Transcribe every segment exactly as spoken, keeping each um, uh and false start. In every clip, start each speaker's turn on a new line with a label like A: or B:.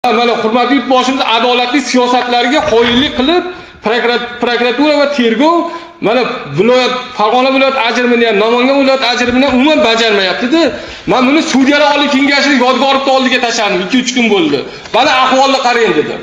A: Mana hurmatli yurtboshimiz adolatli siyosatlariga qoyillik qilib, prokuratura va tergov mana viloyat Farg'ona viloyat ajrimini ham, Namangan viloyat ajrimini ham umuman bajarmayapti-da. Men buni Sudyalar oliy kengashining yodgorlikda oldiga tashladim, ikki uch kun bo'ldi. Mana ahvolni qarang dedi.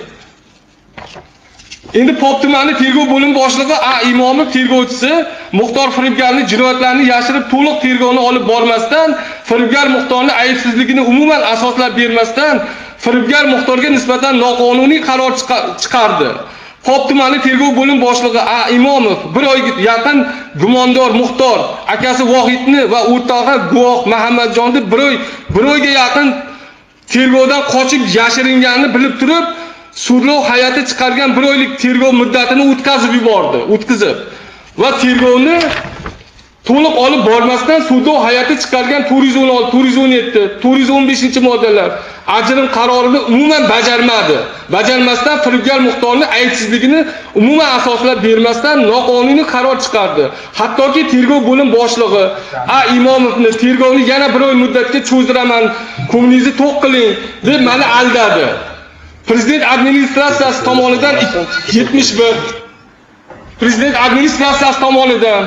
A: Endi Pop tumani tergov bo'lim boshlig'i A Imomov tergovchisi Muxtor Firibgarning jinoyatlarini yashirib to'liq tergovni olib bormasdan, Firibgar Muxtorning aybsizligini umuman asoslab bermasdan Firibgar Muxtorga nisbatan noqonuniy qaror chiqardi. Pop tumani tergov bo'lim boshlig'i A Imomov bir oyga yaqin gumondor Muxtor akasi Vohidni va o'rtog'i guvoh Muhammadjonni bir oy bir oyga yaqin tergovdan qochib yashiringanini bilib turib, sudlov hay'ati chiqargan bir oylik tergov muddatini o'tkazib yubordi, o'tkazib va tergovni to'liq olib bormasdan sudlov hay'ati chiqargan to'rt yuz o'n olti, to'rt yuz o'n yetti, to'rt yuz o'n besh moddalar ajrim qarorini umuman bajarmadi. Bajarmasdan Firibgar Muxtorning aybsizligini umuman asoslab bermasdan noqonuniy qaror chiqardi. Hattoki tergov bo'lim boshlig'i A Imomovni tergovni yana bir oy muddatga cho'zdiraman, ko'nglingizni to'q qiling deb meni aldadi. Prezident administratsiyasi tomonidan yetmish bir Prezident administratsiyasi tomonidan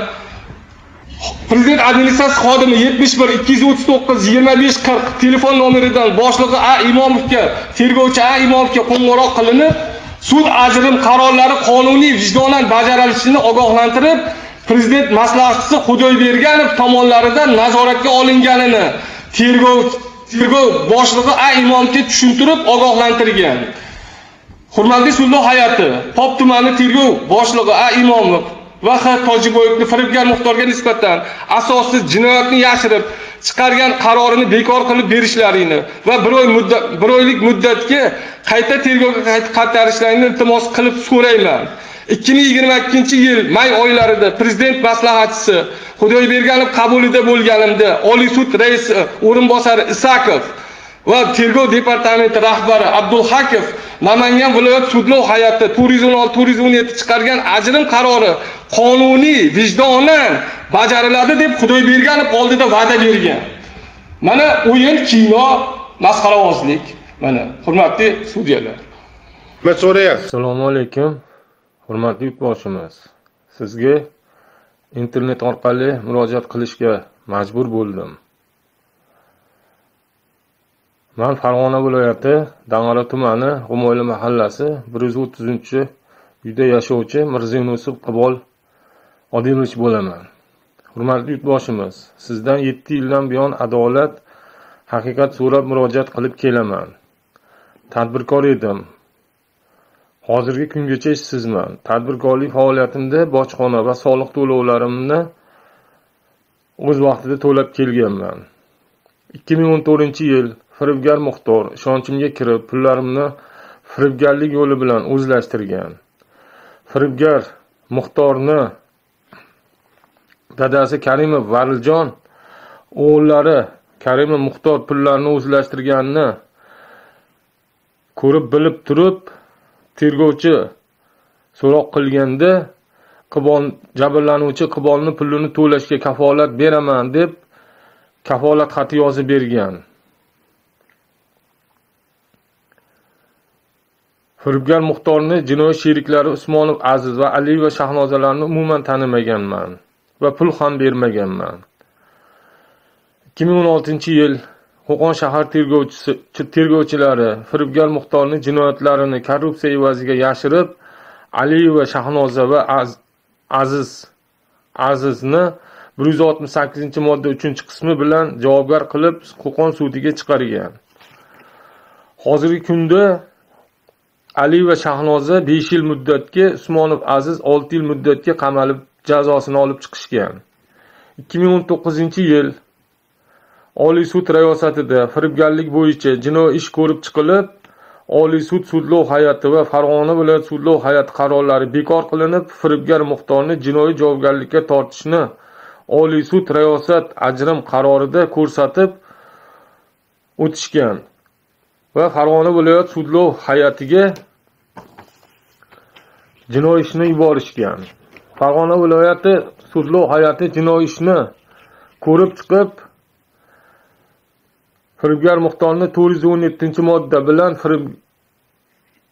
A: Prezident administratsiyasi xodimi yetmish bir ikki yuz o'ttiz to'qqiz yigirma besh qirq telefon nomeridan boshlig'i A Imomovga, tergovchi A Imovga qo'ng'iroq qilinib, sud ajrim qarorlari qonuniy vijdonan bajarilishini ogohlantirib, Prezident maslahatchisi Xudoyberganov tomonidan nazoratga olinganini tergov tergov boshlig'i A Imovga tushuntirib ogohlantirgan. Hurmatli sudlov hay'ati, Pop tumani tergov boshlig'i A Imomov va X Tojiboyevni Firibgar Muxtorga nisbatan asossiz jinoyatni yashirib chiqargan qarorini bekor qilib berishlarini va bir oy muddat bir oylik muddatga qayta tergovga qaytarishlarini iltimos qilib so'rayman. ikki ming yigirma ikkinchi yil may oylarida Prezident maslahatchisi Xudoyberganov qabulida bo'lganimda Oliy sud raisi o'rinbosari Isakov va tergov departamenti rahbari Abdulhakov Namangan viloyat sudlov hay'ati to'rt yuz o'n olti to'rt yuz o'n yetti chiqargan ajrim qarori qonuniy vijdonan bajariladi deb Xudoyberganov oldida va'da bergan. Mana o'yin, kino, masxarabozlik. Mana hurmatli sudyalar.
B: Assalomu alaykum. Hurmatli yurtboshimiz, sizga internet orqali murojaat qilishga majbur bo'ldim. Men Farg'ona viloyati Dang'ara tumani G'umoyli mahallasi bir yuz o'ttizinchi uyda yashovchi Mirzayunus Qibol Odilovich bo'laman. Hurmatli yurtboshimiz, sizdan yetti yildan buyon adolat, haqiqat so'rab murojaat qilib kelaman. Tadbirkor edim. Hozirgi kungacha ishsizman. Tadbirkorlik faoliyatimda bojxona va soliq to'lovlarimni o'z vaqtida to'lab kelganman. ikki ming o'n to'rtinchi yil Firibgar Muxtor ishonchimga kirib, pullarimni firibgarlik yo'li bilan o'zlashtirgan. Firibgar Muxtorni dadasi Karimov Variljon o'g'illari Karimov Muxtor pullarni o'zlashtirganini ko'rib bilib turib, tergovchi so'roq qilganda Qibol jabrlanuvchi Qibolni pulini to'lashga kafolat beraman deb kafolat xati yozib bergan. Firibgar Muxtorni jinoiy sheriklari Usmonov Aziz va Aliyeva Shahnozalarni umuman tanimaganman va pul ham bermaganman. ikki ming o'n oltinchi yil Qo'qon shahar tergovchisi tergovchilari Firibgar Muxtorning jinoyatlarini korrupsiya evaziga yashirib, Aliyeva Shahnoza va Aziz Azizni bir yuz oltmish sakkizinchi modda uchinchi qismi bilan javobgar qilib Qo'qon sudiga chiqargan. Hozirgi kunda Aliyeva Shahnoza besh yil muddatga, Usmonov Aziz olti yil muddatga qamalib jazosini olib chiqishgan. ikki ming o'n to'qqizinchi yil Oliy sud rayosatida firibgarlik bo'yicha jinoiy ish ko'rib chiqilib, Oliy sud sudlov hay'ati va Farg'ona viloyat sudlov hay'ati qarorlari bekor qilinib, Firibgar Muxtorni jinoiy javobgarlikka tortishni Oliy sud rayosat ajrim qarorida ko'rsatib o'tishgan va Farg'ona viloyat sudlov hay'atiga jinoiy ishni yuborishgan. Farg'ona viloyati sudlov hay'ati jinoiy ishni ko'rib chiqib, Firibgar Muxtorni to'rt yuz o'n yettinchi modda bilan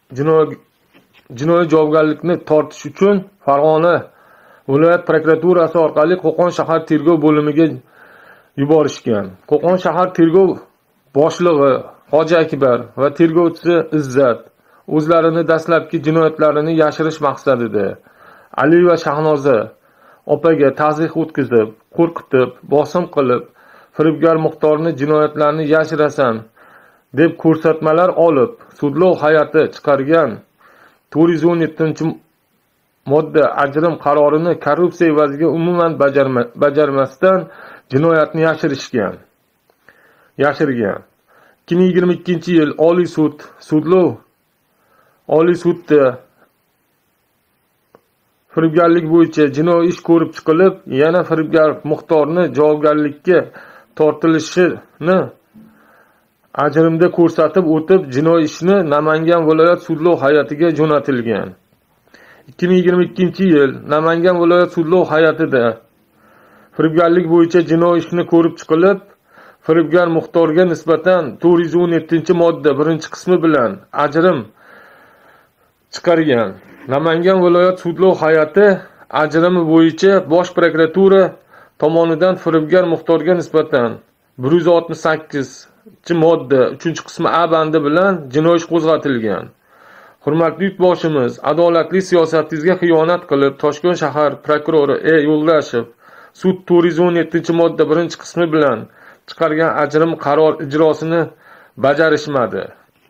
B: jinoiy jinoiy javobgarlikni tortish uchun Farg'ona viloyat prokuraturasi orqali Qo'qon shahar tergov bo'limiga yuborishgan. Qo'qon shahar tergov boshlig'i Hoji Akbar va tergovchisi Izzat o'zlarini dastlabki jinoyatlarini yashirish maqsadida Ali va Shahnoza opaga tazyiq o'tkazib, qo'rqitib, bosim qilib, firibgar Muxtorni jinoyatlarni yashirasan deb ko'rsatmalar olib, sudlov hay'ati chiqargan to'rt yuz o'n yettinchi modda ajrim qarorini korrupsiya evaziga umuman bajarma, bajarmasdan jinoyatni yashirishgan. Yashirgan. ikki ming yigirma ikkinchi yil Oliy sud sudlov Oliy sudda firibgarlik bo'yicha jinoiy ish ko'rib chiqilib, yana firibgar Muxtorni javobgarlikka tortilishini ajrimda ko'rsatib o'tib, jinoiy ishni Namangan viloyat sudlov hay'atiga jo'natilgan. ikki ming yigirma ikkinchi yil Namangan viloyat sudlov hay'atida firibgarlik bo'yicha jinoiy ishni ko'rib chiqilib, firibgar Muxtorga nisbatan to'rt yuz o'n yettinchi modda birinchi qismi bilan ajrim chiqargan. Namangan viloyat sudlov hay'ati ajrimi bo'yicha Bosh prokuratura tomonidan firibgar Muxtorga nisbatan bir yuz oltmish sakkizinchi modda uchinchi qismi A bandi bilan jinoiy ish qo'zg'atilgan. Hurmatli yurtboshimiz, adolatli siyosatingizga xiyonat qilib, Toshkent shahar prokurori E Yo'ldashev sud to'rt yuz o'n yettinchi modda birinchi qismi bilan chiqargan ajrim qaror ijrosini bajarishmadi.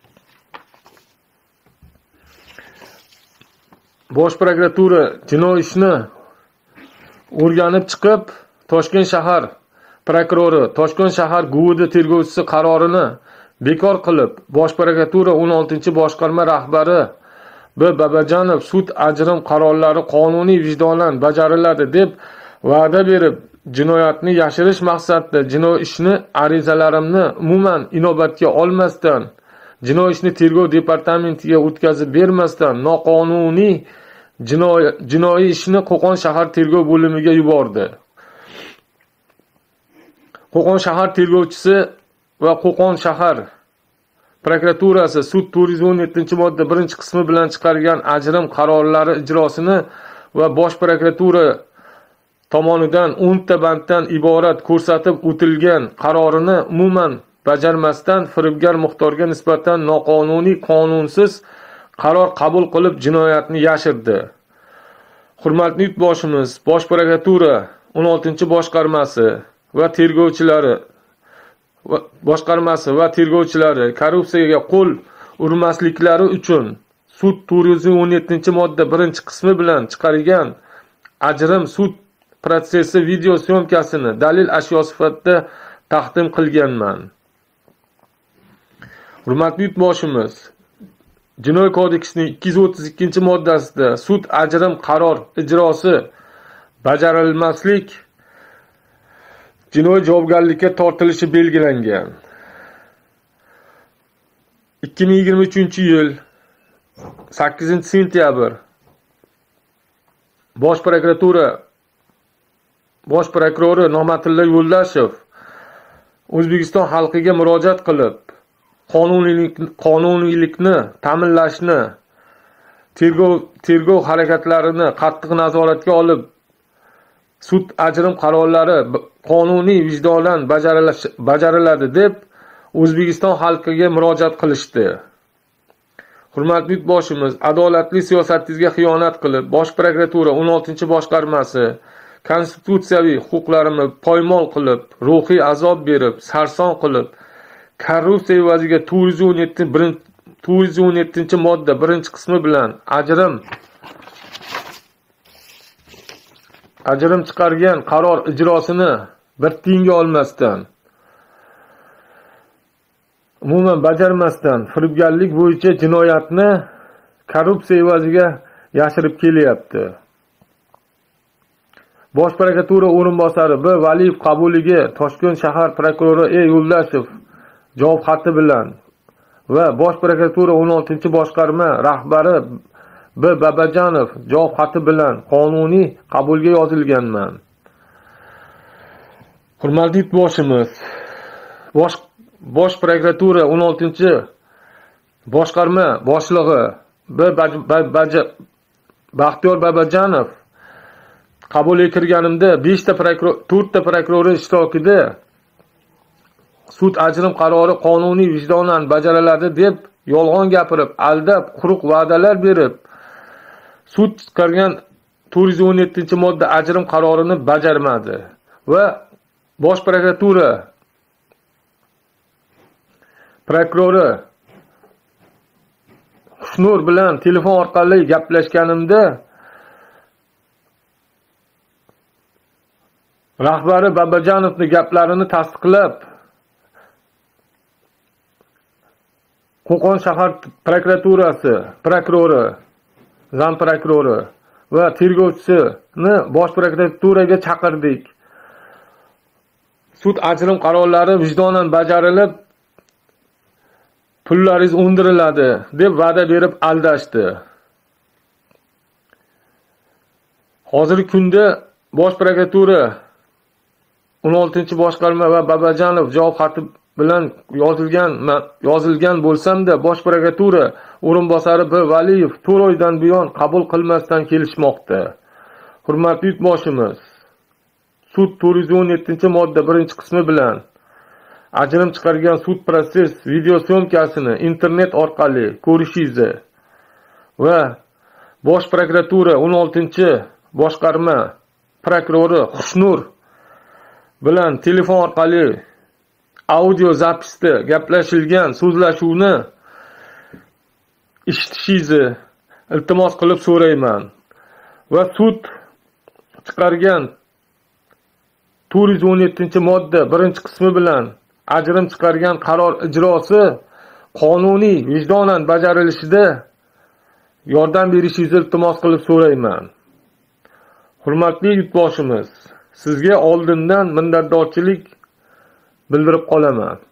B: Bosh prokuratura jinoiy ishni o'rganib chiqib, Toshkent shahar prokurori, Toshkent shahar guvida tergovchisi qarorini bekor qilib, Bosh prokuratura o'n oltinchi boshqarma rahbari B Babajanov sud ajrim qarorlari qonuniy vijdonan bajariladi deb va'da berib, jinoyatni yashirish maqsadida jinoiy ishni arizalarimni umuman inobatga olmasdan, jinoiy ishni tergov departamentiga o'tkazib bermasdan noqonuniy jinoiy jinoiy ishni Qo'qon shahar tergov bo'limiga yubordi. Qo'qon shahar tergovchisi va Qo'qon shahar prokuraturasi sud to'rt yuz o'n yettinchi modda birinchi qismi bilan chiqargan ajrim qarorlari ijrosini va Bosh prokuratura tomonidan o'n ta banddan iborat ko'rsatib o'tilgan qarorini umuman bajarmasdan firibgar Muxtorga nisbatan noqonuniy, qonunsiz qaror qabul qilib jinoyatni yashirdi. Hurmatli yurtboshimiz, Bosh prokuratura o'n oltinchi boshqarmasi va tergovchilari boshqarmasi va tergovchilari korrupsiyaga qo'l urmasliklari uchun sud to'rt yuz o'n yettinchi modda birinchi qismi bilan chiqargan ajrim sud protsessi video syomkasini dalil ashyo sifatida taqdim qilganman. Hurmatli yurtboshimiz, Jinoiy kodeksining ikki yuz o'ttiz ikkinchi moddasida sud ajrim qaror ijrosi bajarilmaslik jinoiy javobgarlikka tortilishi belgilangan. ikki ming yigirma uchinchi yil sakkizinchi sentyabr Bosh prokuratura Bosh prokurori Nig'matilla Yo'ldashev O'zbekiston xalqiga murojaat qilib, qonuniylik qonuniylikni ta'minlashni, tergov tergov harakatlarini qattiq nazoratga olib, sud ajrim qarorlari qonuniy vijdonan bajariladi deb O'zbekiston xalqiga murojaat qilishdi. Hurmatli yurtboshimiz, adolatli siyosatingizga xiyonat qilib, Bosh prokuratura o'n oltinchi boshqarmasi konstitutsiyaviy huquqlarimni poymol qilib, ruhiy azob berib, sarson qilib, korrupsiya evaziga to'rt yuz o'n yettinchi modda birinchi qismi bilan ajrim ajrim chiqargan qaror ijrosini bir tiyinga olmasdan, umuman bajarmasdan firibgarlik bo'yicha jinoyatni korrupsiya evaziga yashirib kelyapti. Bosh prokuratura o'rinbosari B Valiyev qabuliga Toshkent shahar prokurori E Yo'ldashev javob xati bilan va Bosh prokuratura o'n oltinchi boshqarma rahbari B Babajanov javob xati bilan qonuniy qabulga yozilganman. Hurmatli yurtboshimiz, Bosh Bosh prokuratura o'n oltinchi boshqarma boshlig'i Baxtiyor Babajanov qabulga kirganimda beshta prokuror, to'rtta prokuror ishtirokida sud ajrim qarori qonuniy vijdonan bajariladi deb yolg'on gapirib, aldab, quruq va'dalar berib, sud chiqargan to'rt yuz o'n yettinchi modda ajrim qarorini bajarmadi va Bosh prokuratura prokurori Xushnur bilan telefon orqali gaplashganimda rahbari Babajanovning gaplarini tasdiqlab, Qo'qon shahar prokuraturasi prokurori, zam prokurori va tergovchisini Bosh prokuraturaga chaqirdik. Sud ajrim qarorlari vijdonan bajarilib, pullaringiz undiriladi deb va'da berib aldashdi. Hozirgi kunda Bosh prokuratura o'n oltinchi boshqarma va Babajanov javob xati bilan yozilgan yozilgan bo'lsam-da, Bosh prokuratura o'rinbosari B. Valiyev to'rt oydan buyon qabul qilmasdan kelishmoqda. Hurmatli yurtboshimiz, sud to'rt yuz o'n yettinchi modda birinchi qismi bilan ajrim chiqargan sud proses video syomkasini internet orqali ko'rishingizni va Bosh prokuratura o'n oltinchi boshqarma prokurori Xushnur bilan telefon orqali audio zapisda gaplashilgan so'zlashuvni eshitishingizni iltimos qilib so'rayman va sud chiqargan to'rt yuz o'n yettinchi modda birinchi qismi bilan ajrim chiqargan qaror ijrosi qonuniy vijdonan bajarilishida yordam berishingizni iltimos qilib so'rayman. Hurmatli yurtboshimiz, sizga oldindan minnatdorchilik bildirib qolaman.